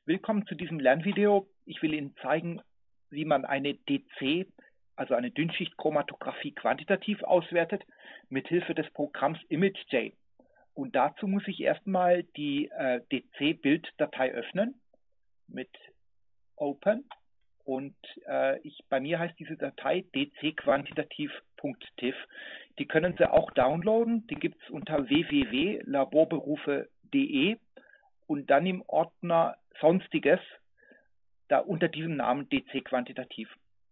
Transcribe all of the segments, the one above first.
Willkommen zu diesem Lernvideo. Ich will Ihnen zeigen, wie man eine DC, also eine Dünnschichtchromatographie, quantitativ auswertet, mithilfe des Programms ImageJ. Und dazu muss ich erstmal die DC-Bilddatei öffnen mit Open. Und bei mir heißt diese Datei dcquantitativ.tif. Die können Sie auch downloaden. Die gibt es unter www.laborberufe.de und dann im Ordner Sonstiges, da unter diesem Namen DC Quantitativ.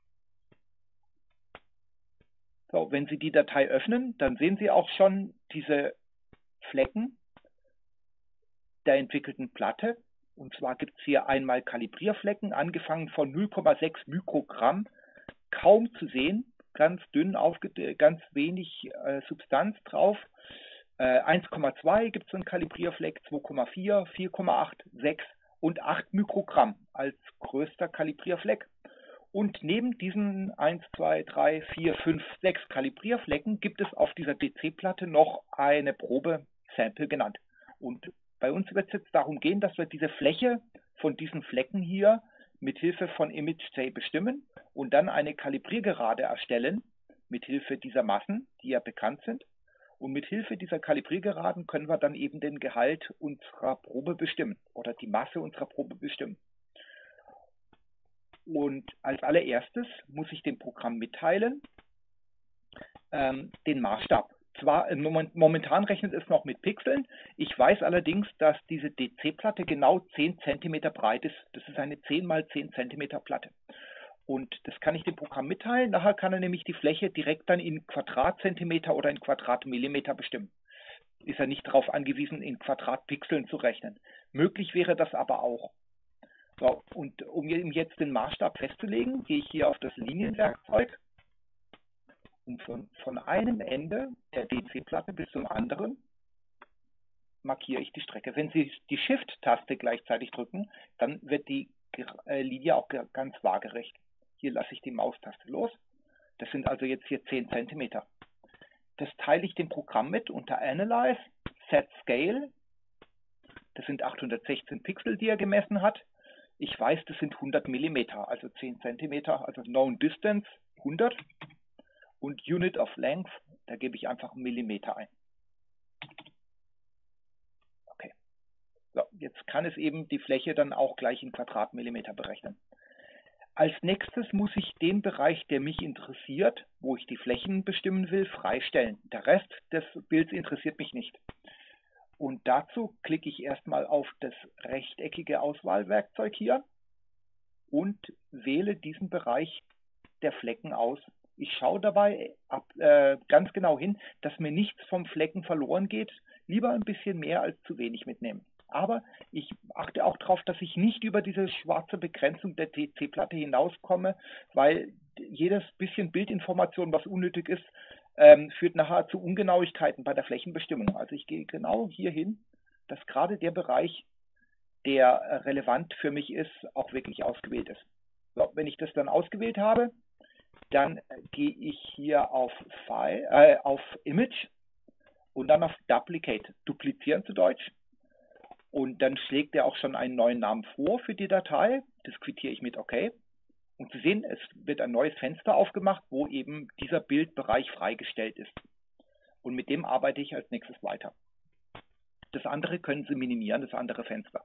So, wenn Sie die Datei öffnen, dann sehen Sie auch schon diese Flecken der entwickelten Platte. Und zwar gibt es hier einmal Kalibrierflecken, angefangen von 0,6 Mikrogramm, kaum zu sehen, ganz dünn, ganz wenig Substanz drauf. 1,2 gibt es einen Kalibrierfleck, 2,4, 4,8, 6 und 8 Mikrogramm als größter Kalibrierfleck. Und neben diesen 1, 2, 3, 4, 5, 6 Kalibrierflecken gibt es auf dieser DC-Platte noch eine Probe-Sample genannt. Und bei uns wird es jetzt darum gehen, dass wir diese Fläche von diesen Flecken hier mit Hilfe von ImageJ bestimmen und dann eine Kalibriergerade erstellen mit Hilfe dieser Massen, die ja bekannt sind. Und mit Hilfe dieser Kalibriergeraden können wir dann eben den Gehalt unserer Probe bestimmen oder die Masse unserer Probe bestimmen. Und als allererstes muss ich dem Programm mitteilen, den Maßstab. Zwar momentan rechnet es noch mit Pixeln, ich weiß allerdings, dass diese DC-Platte genau 10 cm breit ist. Das ist eine 10 x 10 cm Platte. Und das kann ich dem Programm mitteilen. Nachher kann er nämlich die Fläche direkt dann in Quadratzentimeter oder in Quadratmillimeter bestimmen. Ist er nicht darauf angewiesen, in Quadratpixeln zu rechnen. Möglich wäre das aber auch. So, und um jetzt den Maßstab festzulegen, gehe ich hier auf das Linienwerkzeug und von einem Ende der DC-Platte bis zum anderen markiere ich die Strecke. Wenn Sie die Shift-Taste gleichzeitig drücken, dann wird die Linie auch ganz waagerecht. Hier lasse ich die Maustaste los. Das sind also jetzt hier 10 cm. Das teile ich dem Programm mit unter Analyze, Set Scale. Das sind 816 Pixel, die er gemessen hat. Ich weiß, das sind 100 mm, also 10 cm, also Known Distance 100. Und Unit of Length, da gebe ich einfach Millimeter ein. Okay. So, jetzt kann es eben die Fläche dann auch gleich in Quadratmillimeter berechnen. Als nächstes muss ich den Bereich, der mich interessiert, wo ich die Flächen bestimmen will, freistellen. Der Rest des Bilds interessiert mich nicht. Und dazu klicke ich erstmal auf das rechteckige Auswahlwerkzeug hier und wähle diesen Bereich der Flecken aus. Ich schaue dabei ganz genau hin, dass mir nichts vom Flecken verloren geht. Lieber ein bisschen mehr als zu wenig mitnehmen. Aber ich achte auch darauf, dass ich nicht über diese schwarze Begrenzung der DC-Platte hinauskomme, weil jedes bisschen Bildinformation, was unnötig ist, führt nachher zu Ungenauigkeiten bei der Flächenbestimmung. Also ich gehe genau hier hin, dass gerade der Bereich, der relevant für mich ist, auch wirklich ausgewählt ist. So, wenn ich das dann ausgewählt habe, dann gehe ich hier auf Image und dann auf Duplicate, duplizieren zu Deutsch. Und dann schlägt er auch schon einen neuen Namen vor für die Datei. Das quittiere ich mit OK. Und Sie sehen, es wird ein neues Fenster aufgemacht, wo eben dieser Bildbereich freigestellt ist. Und mit dem arbeite ich als nächstes weiter. Das andere können Sie minimieren, das andere Fenster.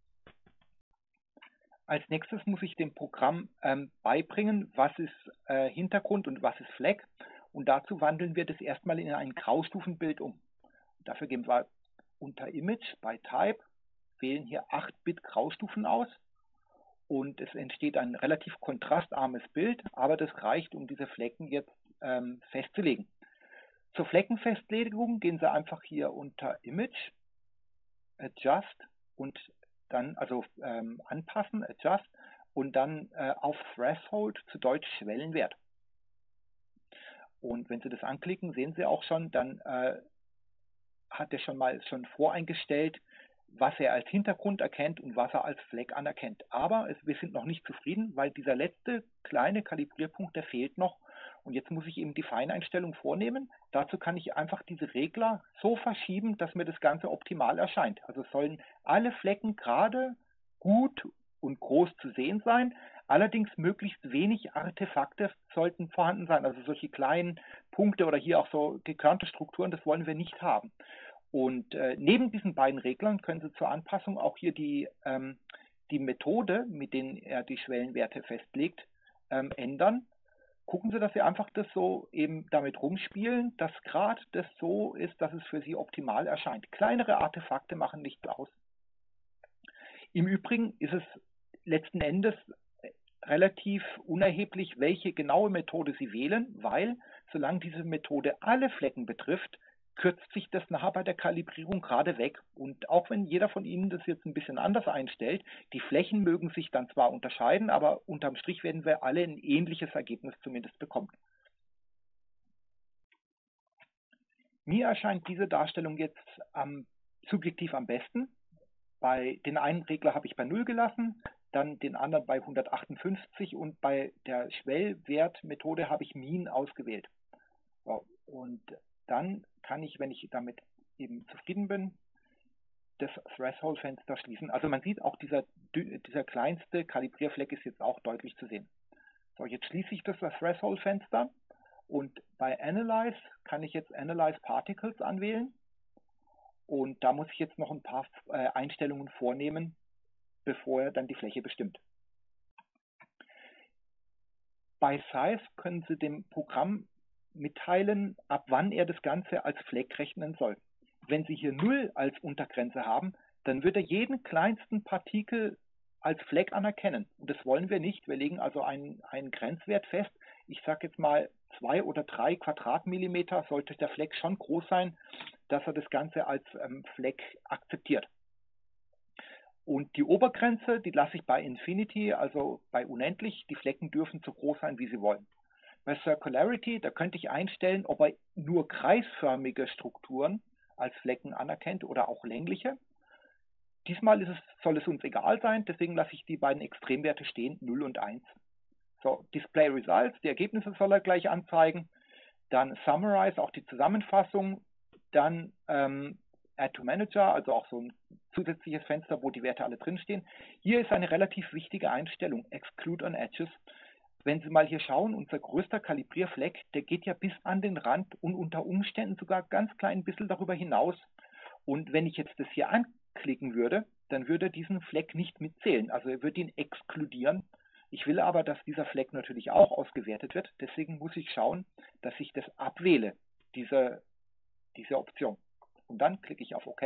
Als nächstes muss ich dem Programm beibringen, was ist Hintergrund und was ist Fleck. Und dazu wandeln wir das erstmal in ein Graustufenbild um. Dafür gehen wir unter Image bei Type, wählen hier 8-Bit Graustufen aus und es entsteht ein relativ kontrastarmes Bild, aber das reicht, um diese Flecken jetzt festzulegen. Zur Fleckenfestlegung gehen Sie einfach hier unter Image, Adjust und dann anpassen, Adjust und dann auf Threshold, zu Deutsch Schwellenwert. Und wenn Sie das anklicken, sehen Sie auch schon, dann hat er schon voreingestellt, was er als Hintergrund erkennt und was er als Fleck anerkennt. Aber wir sind noch nicht zufrieden, weil dieser letzte kleine Kalibrierpunkt, der fehlt noch. Und jetzt muss ich eben die Feineinstellung vornehmen. Dazu kann ich einfach diese Regler so verschieben, dass mir das Ganze optimal erscheint. Also sollen alle Flecken gerade gut und groß zu sehen sein. Allerdings möglichst wenig Artefakte sollten vorhanden sein. Also solche kleinen Punkte oder hier auch so gekörnte Strukturen, das wollen wir nicht haben. Und neben diesen beiden Reglern können Sie zur Anpassung auch hier die Methode, mit denen er die Schwellenwerte festlegt, ändern. Gucken Sie, dass Sie einfach das so eben damit rumspielen, dass gerade das so ist, dass es für Sie optimal erscheint. Kleinere Artefakte machen nichts aus. Im Übrigen ist es letzten Endes relativ unerheblich, welche genaue Methode Sie wählen, weil solange diese Methode alle Flecken betrifft, kürzt sich das nachher bei der Kalibrierung gerade weg. Und auch wenn jeder von Ihnen das jetzt ein bisschen anders einstellt, die Flächen mögen sich dann zwar unterscheiden, aber unterm Strich werden wir alle ein ähnliches Ergebnis zumindest bekommen. Mir erscheint diese Darstellung jetzt subjektiv am besten. Bei den einen Regler habe ich bei 0 gelassen, dann den anderen bei 158 und bei der Schwellwertmethode habe ich Mean ausgewählt. So, und dann kann ich, wenn ich damit eben zufrieden bin, das Threshold-Fenster schließen. Also man sieht auch, dieser kleinste Kalibrierfleck ist jetzt auch deutlich zu sehen. So, jetzt schließe ich das Threshold-Fenster und bei Analyze kann ich jetzt Analyze Particles anwählen. Und da muss ich jetzt noch ein paar Einstellungen vornehmen, bevor er dann die Fläche bestimmt. Bei Size können Sie dem Programm mitteilen, ab wann er das Ganze als Fleck rechnen soll. Wenn Sie hier 0 als Untergrenze haben, dann wird er jeden kleinsten Partikel als Fleck anerkennen. Und das wollen wir nicht. Wir legen also einen Grenzwert fest. Ich sage jetzt mal 2 oder 3 Quadratmillimeter sollte der Fleck schon groß sein, dass er das Ganze als Fleck akzeptiert. Und die Obergrenze, die lasse ich bei Infinity, also bei unendlich. Die Flecken dürfen so groß sein, wie sie wollen. Bei Circularity, da könnte ich einstellen, ob er nur kreisförmige Strukturen als Flecken anerkennt oder auch längliche. Diesmal soll es uns egal sein, deswegen lasse ich die beiden Extremwerte stehen, 0 und 1. So, Display Results, die Ergebnisse soll er gleich anzeigen. Dann Summarize, auch die Zusammenfassung. Dann Add to Manager, also auch so ein zusätzliches Fenster, wo die Werte alle drinstehen. Hier ist eine relativ wichtige Einstellung, Exclude on Edges. Wenn Sie mal hier schauen, unser größter Kalibrierfleck, der geht ja bis an den Rand und unter Umständen sogar ganz klein bisschen darüber hinaus. Und wenn ich jetzt das hier anklicken würde, dann würde er diesen Fleck nicht mitzählen. Also er würde ihn exkludieren. Ich will aber, dass dieser Fleck natürlich auch ausgewertet wird. Deswegen muss ich schauen, dass ich das abwähle, diese Option. Und dann klicke ich auf OK.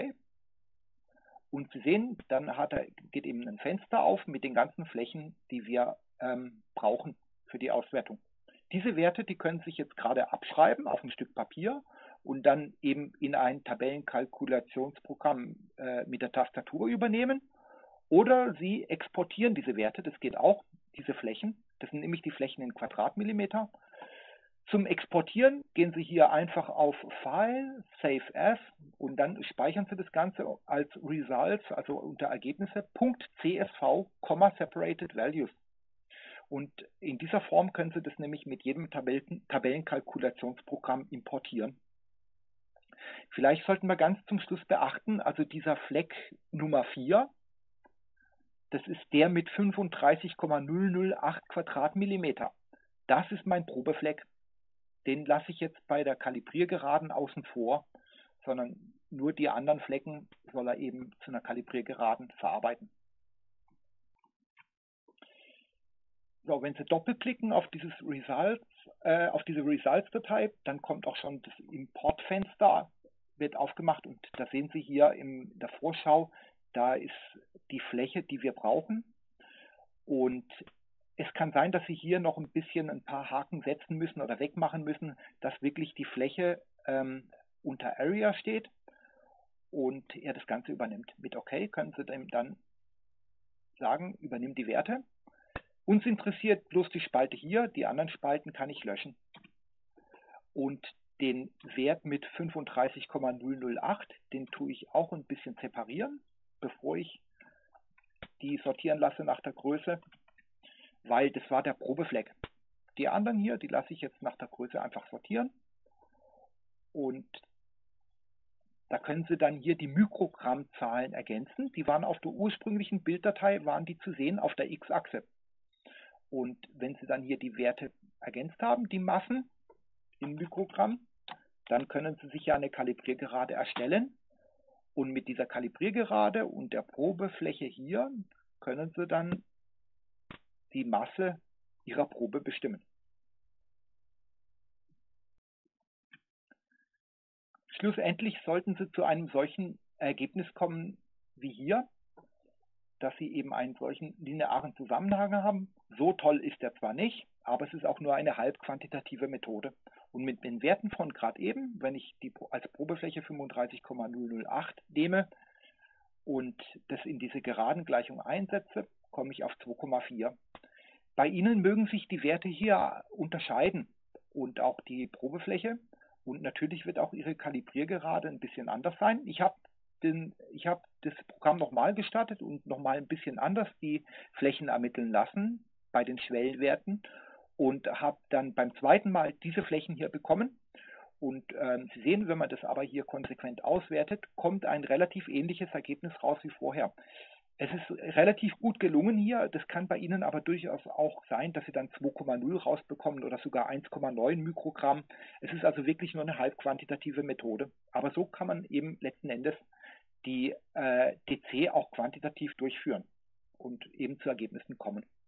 Und Sie sehen, dann geht eben ein Fenster auf mit den ganzen Flächen, die wir brauchen für die Auswertung. Diese Werte, die können sich jetzt gerade abschreiben auf ein Stück Papier und dann eben in ein Tabellenkalkulationsprogramm mit der Tastatur übernehmen. Oder Sie exportieren diese Werte, das geht auch, diese Flächen. Das sind nämlich die Flächen in Quadratmillimeter. Zum Exportieren gehen Sie hier einfach auf File, Save As und dann speichern Sie das Ganze als Results, also unter Ergebnisse, .csv, Separated Values. Und in dieser Form können Sie das nämlich mit jedem Tabellenkalkulationsprogramm importieren. Vielleicht sollten wir ganz zum Schluss beachten, also dieser Fleck Nummer 4, das ist der mit 35,008 Quadratmillimeter. Das ist mein Probefleck. Den lasse ich jetzt bei der Kalibriergeraden außen vor, sondern nur die anderen Flecken soll er eben zu einer Kalibriergeraden verarbeiten. So, wenn Sie doppelklicken auf diese Results-Datei, dann kommt auch schon das Importfenster, wird aufgemacht und da sehen Sie hier in der Vorschau, da ist die Fläche, die wir brauchen. Und es kann sein, dass Sie hier noch ein paar Haken setzen müssen oder wegmachen müssen, dass wirklich die Fläche unter Area steht und er das Ganze übernimmt. Mit OK können Sie dann sagen, übernimm die Werte. Uns interessiert bloß die Spalte hier, die anderen Spalten kann ich löschen. Und den Wert mit 35,008, den tue ich auch ein bisschen separieren, bevor ich die sortieren lasse nach der Größe, weil das war der Probefleck. Die anderen hier, die lasse ich jetzt nach der Größe einfach sortieren. Und Da können Sie dann hier die Mikrogrammzahlen ergänzen. Die waren auf der ursprünglichen Bilddatei, waren die zu sehen auf der X-Achse. Und wenn Sie dann hier die Werte ergänzt haben, die Massen in Mikrogramm, dann können Sie sich ja eine Kalibriergerade erstellen. Und mit dieser Kalibriergerade und der Probefläche hier können Sie dann die Masse Ihrer Probe bestimmen. Schlussendlich sollten Sie zu einem solchen Ergebnis kommen wie hier, dass Sie eben einen solchen linearen Zusammenhang haben. So toll ist er zwar nicht, aber es ist auch nur eine halb quantitative Methode. Und mit den Werten von gerade eben, wenn ich die als Probefläche 35,008 nehme und das in diese Geradengleichung einsetze, komme ich auf 2,4. Bei Ihnen mögen sich die Werte hier unterscheiden und auch die Probefläche. Und natürlich wird auch Ihre Kalibriergerade ein bisschen anders sein. Ich habe das Programm nochmal gestartet und nochmal ein bisschen anders die Flächen ermitteln lassen bei den Schwellenwerten und habe dann beim zweiten Mal diese Flächen hier bekommen. Und Sie sehen, wenn man das aber hier konsequent auswertet, kommt ein relativ ähnliches Ergebnis raus wie vorher. Es ist relativ gut gelungen hier. Das kann bei Ihnen aber durchaus auch sein, dass Sie dann 2,0 rausbekommen oder sogar 1,9 Mikrogramm. Es ist also wirklich nur eine halb quantitative Methode. Aber so kann man eben letzten Endes die DC auch quantitativ durchführen und eben zu Ergebnissen kommen.